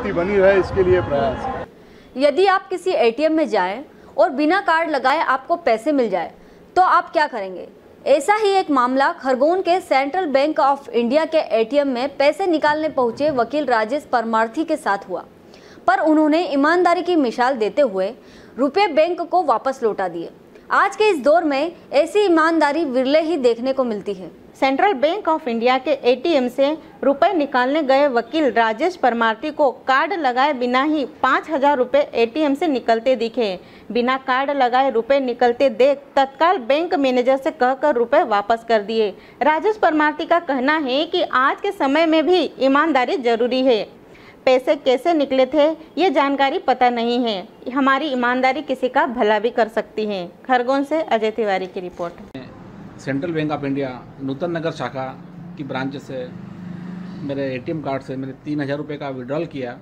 स्थिति बनी रहे, इसके लिए प्रयास है। यदि आप किसी एटीएम में जाएं और बिना कार्ड लगाए आपको पैसे मिल जाए तो आप क्या करेंगे? ऐसा ही एक मामला खरगोन के सेंट्रल बैंक ऑफ इंडिया के एटीएम में पैसे निकालने पहुंचे वकील राजेश परमार्थी के साथ हुआ, पर उन्होंने ईमानदारी की मिसाल देते हुए रुपए बैंक को वापस लौटा दिए। आज के इस दौर में ऐसी ईमानदारी विरले ही देखने को मिलती है। सेंट्रल बैंक ऑफ इंडिया के एटीएम से रुपए निकालने गए वकील राजेश परमार्थी को कार्ड लगाए बिना ही 5,000 रुपये एटीएम से निकलते दिखे। बिना कार्ड लगाए रुपए निकलते देख तत्काल बैंक मैनेजर से कहकर रुपए वापस कर दिए। राजेश परमार्थी का कहना है कि आज के समय में भी ईमानदारी जरूरी है। पैसे कैसे निकले थे ये जानकारी पता नहीं है। हमारी ईमानदारी किसी का भला भी कर सकती है। खरगोन से अजय तिवारी की report. Central Bank of India Nutan Nagar शाखा की ब्रांच से मेरे एटीएम कार्ड से मैंने 3,000 रुपये का विड्रॉल किया।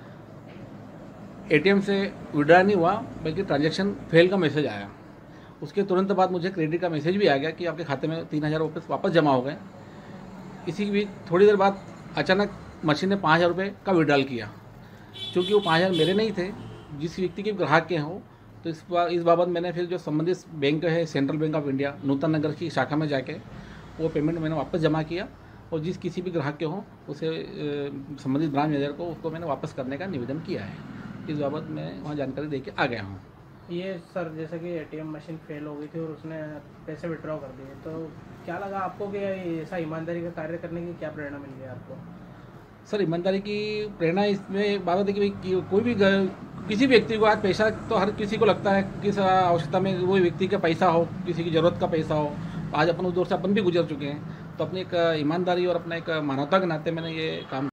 एटीएम से विड्रॉ नहीं हुआ बल्कि ट्रांजैक्शन फेल का मैसेज आया। उसके तुरंत बाद मुझे क्रेडिट का मैसेज भी आ गया कि आपके खाते में 3,000 रुपये वापस जमा हो गए। इसी भी थोड़ी देर बाद अचानक मशीन ने 5,000 रुपये का विड्रॉल किया। चूँकि वो 5,000 मेरे नहीं थे, जिस व्यक्ति के ग्राहक के हों, तो इस बाबत मैंने फिर जो संबंधित बैंक है Central Bank of India Nutan Nagar की शाखा में जाके वो पेमेंट मैंने वापस जमा किया और जिस किसी भी ग्राहक के हों उसे संबंधित ब्रांच मैनेजर को उसको मैंने वापस करने का निवेदन किया है। इस बाबत मैं वहाँ जानकारी दे के आ गया हूँ। ये सर जैसे कि एटीएम मशीन फेल हो गई थी और उसने पैसे विड्रॉ कर दिए, तो क्या लगा आपको कि ऐसा ईमानदारी का कार्य करने की क्या प्रेरणा मिल गई आपको? सर ईमानदारी की प्रेरणा इसमें बात होती है कि कोई भी किसी व्यक्ति को आज पैसा तो हर किसी को लगता है, किस आवश्यकता में वो व्यक्ति का पैसा हो, किसी की ज़रूरत का पैसा हो। आज अपन उस दौर से अपन भी गुजर चुके हैं, तो अपनी एक ईमानदारी और अपना एक मानवता के नाते मैंने ये काम